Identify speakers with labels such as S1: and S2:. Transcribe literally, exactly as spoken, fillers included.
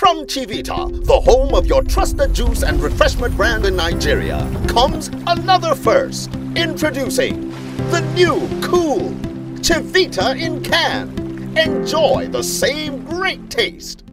S1: From Chivita, the home of your trusted juice and refreshment brand in Nigeria, comes another first. Introducing the new cool Chivita in can. Enjoy the same great taste.